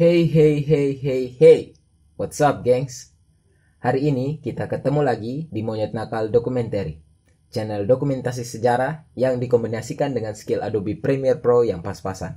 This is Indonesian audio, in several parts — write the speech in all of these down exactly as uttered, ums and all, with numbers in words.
Hey hey hey hey hey, what's up gengs? Hari ini kita ketemu lagi di Monyet Nakal Documentary, channel dokumentasi sejarah yang dikombinasikan dengan skill Adobe Premiere Pro yang pas-pasan.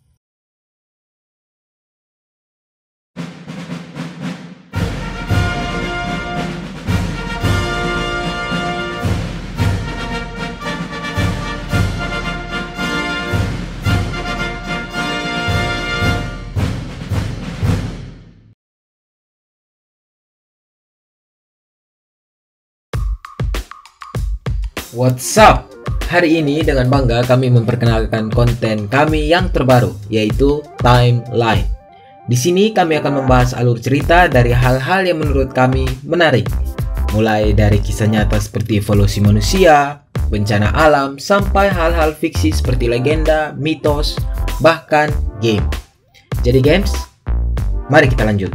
What's up? Hari ini dengan bangga kami memperkenalkan konten kami yang terbaru, yaitu Timeline. Di sini kami akan membahas alur cerita dari hal-hal yang menurut kami menarik, mulai dari kisah nyata seperti evolusi manusia, bencana alam, sampai hal-hal fiksi seperti legenda, mitos, bahkan game. Jadi games, mari kita lanjut.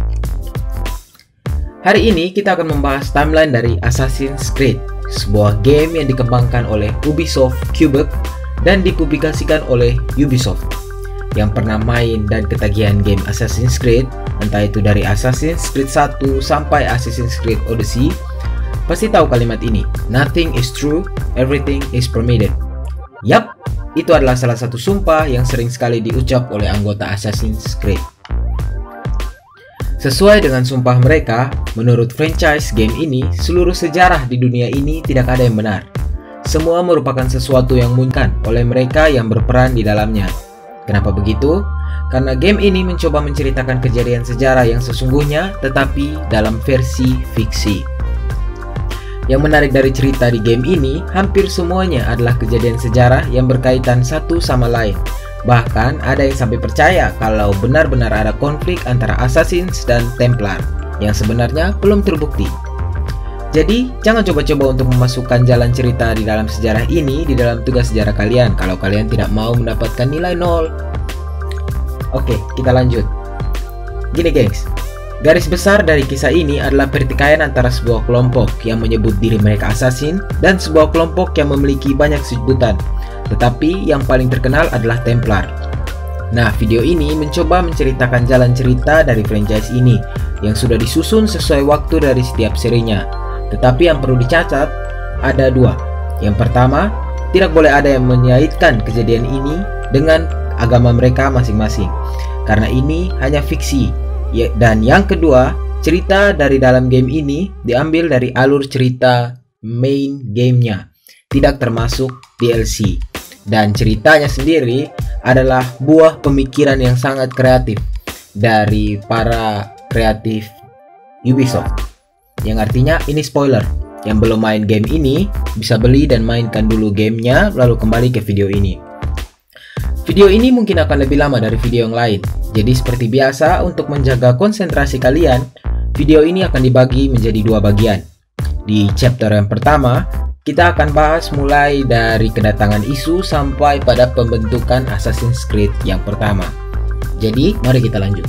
Hari ini kita akan membahas timeline dari Assassin's Creed, sebuah game yang dikembangkan oleh Ubisoft Quebec dan dipublikasikan oleh Ubisoft. Yang pernah main dan ketagihan game Assassin's Creed, entah itu dari Assassin's Creed satu sampai Assassin's Creed Odyssey, pasti tahu kalimat ini, nothing is true, everything is permitted. Yap, itu adalah salah satu sumpah yang sering sekali diucap oleh anggota Assassin's Creed. Sesuai dengan sumpah mereka, menurut franchise game ini, seluruh sejarah di dunia ini tidak ada yang benar. Semua merupakan sesuatu yang mungkin oleh mereka yang berperan di dalamnya. Kenapa begitu? Karena game ini mencoba menceritakan kejadian sejarah yang sesungguhnya, tetapi dalam versi fiksi. Yang menarik dari cerita di game ini, hampir semuanya adalah kejadian sejarah yang berkaitan satu sama lain. Bahkan ada yang sampai percaya kalau benar-benar ada konflik antara Assassins dan Templar yang sebenarnya belum terbukti. Jadi jangan coba-coba untuk memasukkan jalan cerita di dalam sejarah ini di dalam tugas sejarah kalian kalau kalian tidak mau mendapatkan nilai nol. Oke, kita lanjut. Gini gengs, garis besar dari kisah ini adalah pertikaian antara sebuah kelompok yang menyebut diri mereka assassin dan sebuah kelompok yang memiliki banyak sebutan. Tetapi yang paling terkenal adalah Templar. Nah, video ini mencoba menceritakan jalan cerita dari franchise ini yang sudah disusun sesuai waktu dari setiap serinya. Tetapi yang perlu dicatat ada dua. Yang pertama, tidak boleh ada yang mengaitkan kejadian ini dengan agama mereka masing-masing, karena ini hanya fiksi. Dan yang kedua, cerita dari dalam game ini diambil dari alur cerita main gamenya, tidak termasuk D L C. Dan ceritanya sendiri adalah buah pemikiran yang sangat kreatif dari para kreatif Ubisoft. Yang artinya ini spoiler. Yang belum main game ini bisa beli dan mainkan dulu gamenya lalu kembali ke video ini. Video ini mungkin akan lebih lama dari video yang lain. Jadi seperti biasa untuk menjaga konsentrasi kalian, video ini akan dibagi menjadi dua bagian. Di chapter yang pertama, kita akan bahas mulai dari kedatangan isu sampai pada pembentukan Assassin's Creed yang pertama. Jadi, mari kita lanjut.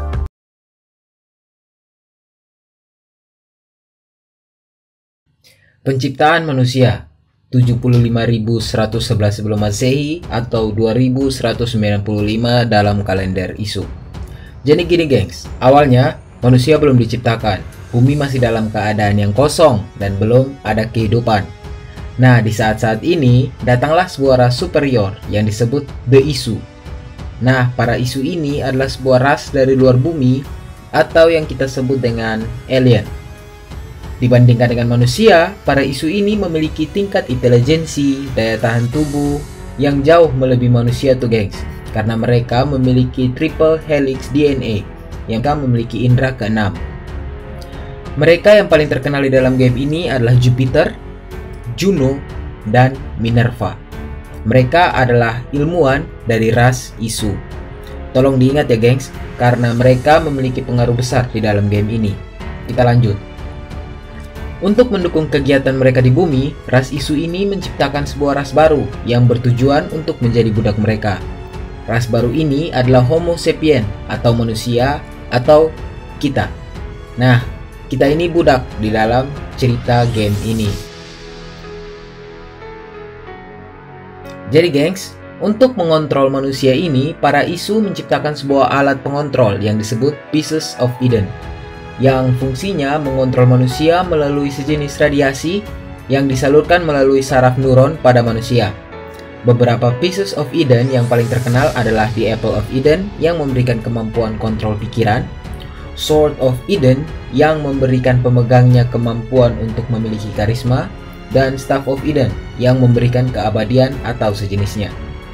Penciptaan manusia tujuh puluh lima ribu seratus sebelas sebelum Masehi atau dua ribu seratus sembilan puluh lima dalam kalender isu. Jadi gini gengs, awalnya manusia belum diciptakan. Bumi masih dalam keadaan yang kosong dan belum ada kehidupan. Nah, di saat-saat ini, datanglah sebuah ras superior yang disebut The Isu. Nah, para Isu ini adalah sebuah ras dari luar bumi atau yang kita sebut dengan alien. Dibandingkan dengan manusia, para Isu ini memiliki tingkat intelijensi, daya tahan tubuh yang jauh melebihi manusia tuh gengs. Karena mereka memiliki triple helix D N A yang kan memiliki indera keenam. Mereka yang paling terkenal di dalam game ini adalah Jupiter, Juno, dan Minerva. Mereka adalah ilmuwan dari ras Isu. Tolong diingat ya gengs, karena mereka memiliki pengaruh besar di dalam game ini. Kita lanjut. Untuk mendukung kegiatan mereka di bumi, ras Isu ini menciptakan sebuah ras baru yang bertujuan untuk menjadi budak mereka. Ras baru ini adalah Homo sapien atau manusia atau kita. Nah, kita ini budak di dalam cerita game ini. Jadi gengs, Untuk mengontrol manusia ini, para Isu menciptakan sebuah alat pengontrol yang disebut Pieces of Eden, yang fungsinya mengontrol manusia melalui sejenis radiasi yang disalurkan melalui saraf neuron pada manusia. Beberapa Pieces of Eden yang paling terkenal adalah The Apple of Eden yang memberikan kemampuan kontrol pikiran, Sword of Eden yang memberikan pemegangnya kemampuan untuk memiliki karisma, dan Staff of Eden yang memberikan keabadian atau sejenisnya.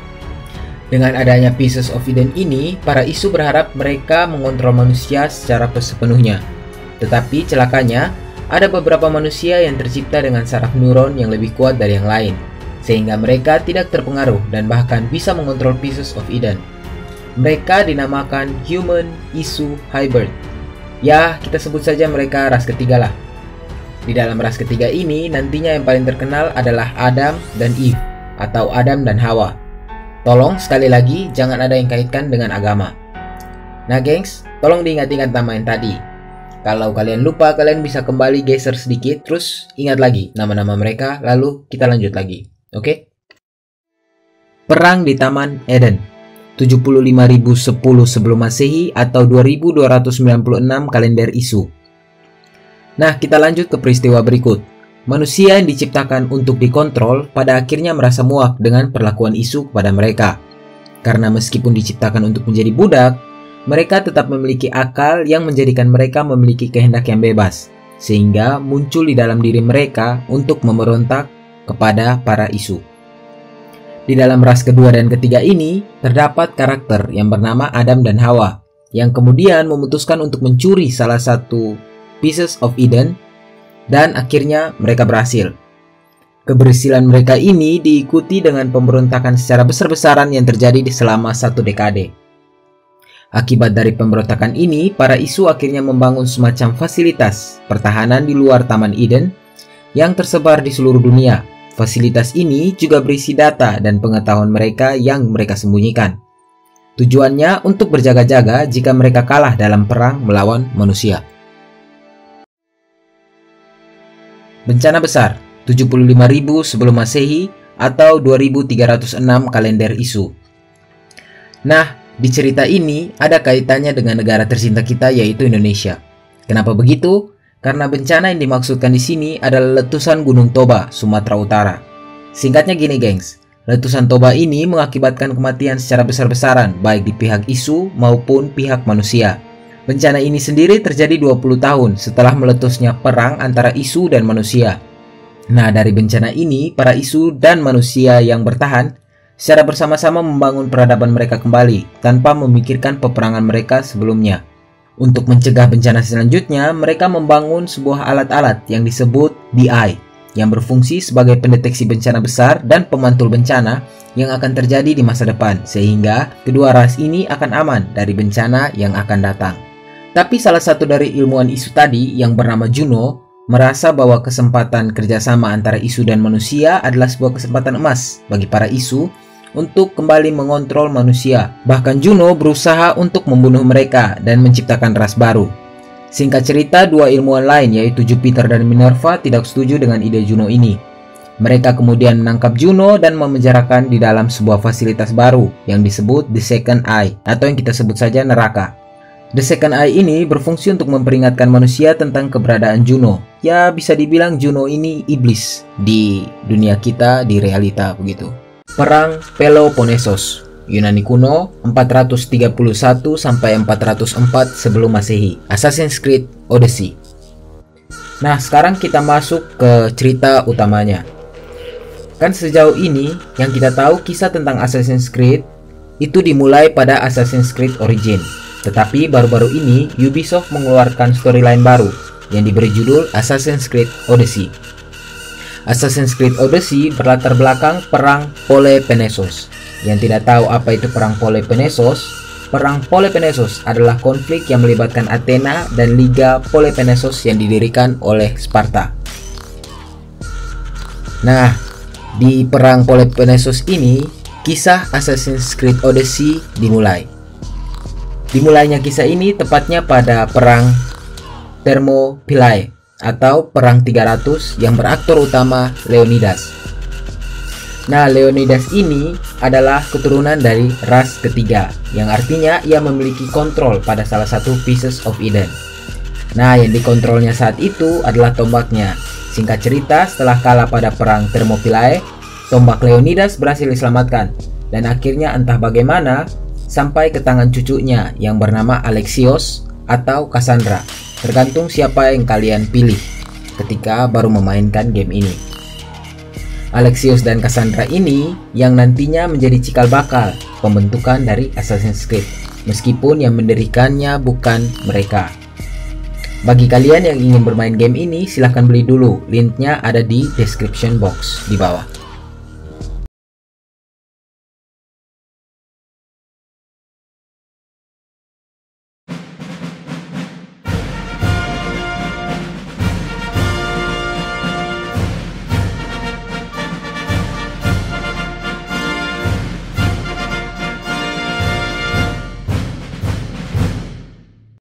Dengan adanya Pieces of Eden ini, para Isu berharap mereka mengontrol manusia secara sepenuhnya. Tetapi celakanya, ada beberapa manusia yang tercipta dengan saraf neuron yang lebih kuat dari yang lain, sehingga mereka tidak terpengaruh dan bahkan bisa mengontrol Pieces of Eden. Mereka dinamakan Human Isu Hybrid. Ya, kita sebut saja mereka ras ketiga lah. Di dalam ras ketiga ini, nantinya yang paling terkenal adalah Adam dan Eve, atau Adam dan Hawa. Tolong sekali lagi jangan ada yang kaitkan dengan agama. Nah gengs, tolong diingat-ingat nama yang tadi. Kalau kalian lupa, kalian bisa kembali geser sedikit, terus ingat lagi nama-nama mereka, lalu kita lanjut lagi. Oke? Okay? Perang di Taman Eden, tujuh puluh lima ribu sepuluh sebelum Masehi atau dua ribu dua ratus sembilan puluh enam kalender Isu. Nah, kita lanjut ke peristiwa berikut. Manusia yang diciptakan untuk dikontrol pada akhirnya merasa muak dengan perlakuan Isu kepada mereka. Karena meskipun diciptakan untuk menjadi budak, mereka tetap memiliki akal yang menjadikan mereka memiliki kehendak yang bebas, sehingga muncul di dalam diri mereka untuk memberontak kepada para Isu. Di dalam ras kedua dan ketiga ini, terdapat karakter yang bernama Adam dan Hawa, yang kemudian memutuskan untuk mencuri salah satu Pieces of Eden, dan akhirnya mereka berhasil. Keberhasilan mereka ini diikuti dengan pemberontakan secara besar-besaran yang terjadi di selama satu dekade. Akibat dari pemberontakan ini, para Isu akhirnya membangun semacam fasilitas pertahanan di luar Taman Eden yang tersebar di seluruh dunia. Fasilitas ini juga berisi data dan pengetahuan mereka yang mereka sembunyikan. Tujuannya untuk berjaga-jaga jika mereka kalah dalam perang melawan manusia. Bencana besar, tujuh puluh lima ribu sebelum Masehi atau dua ribu tiga ratus enam kalender Isu. Nah, di cerita ini ada kaitannya dengan negara tercinta kita yaitu Indonesia. Kenapa begitu? Karena bencana yang dimaksudkan di sini adalah letusan Gunung Toba, Sumatera Utara. Singkatnya gini, gengs. Letusan Toba ini mengakibatkan kematian secara besar-besaran baik di pihak Isu maupun pihak manusia. Bencana ini sendiri terjadi dua puluh tahun setelah meletusnya perang antara Isu dan manusia. Nah, dari bencana ini, para Isu dan manusia yang bertahan secara bersama-sama membangun peradaban mereka kembali tanpa memikirkan peperangan mereka sebelumnya. Untuk mencegah bencana selanjutnya, mereka membangun sebuah alat-alat yang disebut D I, yang berfungsi sebagai pendeteksi bencana besar dan pemantul bencana yang akan terjadi di masa depan, sehingga kedua ras ini akan aman dari bencana yang akan datang. Tapi salah satu dari ilmuwan Isu tadi yang bernama Juno merasa bahwa kesempatan kerjasama antara Isu dan manusia adalah sebuah kesempatan emas bagi para Isu untuk kembali mengontrol manusia. Bahkan Juno berusaha untuk membunuh mereka dan menciptakan ras baru. Singkat cerita, dua ilmuwan lain yaitu Jupiter dan Minerva tidak setuju dengan ide Juno ini. Mereka kemudian menangkap Juno dan memenjarakan di dalam sebuah fasilitas baru yang disebut The Second Eye atau yang kita sebut saja neraka. The Second Eye ini berfungsi untuk memperingatkan manusia tentang keberadaan Juno. Ya, bisa dibilang Juno ini iblis di dunia kita, di realita begitu. Perang Peloponnesos, Yunani kuno empat ratus tiga puluh satu sampai empat ratus empat sebelum Masehi. Assassin's Creed Odyssey. Nah, sekarang kita masuk ke cerita utamanya. Kan sejauh ini yang kita tahu kisah tentang Assassin's Creed itu dimulai pada Assassin's Creed Origin. Tetapi baru-baru ini Ubisoft mengeluarkan storyline baru yang diberi judul Assassin's Creed Odyssey. Assassin's Creed Odyssey berlatar belakang perang Peloponnesos. Yang tidak tahu apa itu perang Peloponnesos, perang Peloponnesos adalah konflik yang melibatkan Athena dan Liga Peloponnesos yang didirikan oleh Sparta. Nah, di perang Peloponnesos ini, kisah Assassin's Creed Odyssey dimulai. Dimulainya kisah ini tepatnya pada perang Thermopylae atau perang tiga ratus yang beraktor utama Leonidas. Nah, Leonidas ini adalah keturunan dari ras ketiga, yang artinya ia memiliki kontrol pada salah satu Pieces of Eden. Nah, yang dikontrolnya saat itu adalah tombaknya. Singkat cerita, setelah kalah pada perang Thermopylae, tombak Leonidas berhasil diselamatkan, dan akhirnya entah bagaimana sampai ke tangan cucunya yang bernama Alexios atau Cassandra, tergantung siapa yang kalian pilih ketika baru memainkan game ini. Alexios dan Cassandra ini yang nantinya menjadi cikal bakal pembentukan dari Assassin's Creed, meskipun yang mendirikannya bukan mereka. Bagi kalian yang ingin bermain game ini, silahkan beli dulu, linknya ada di description box di bawah.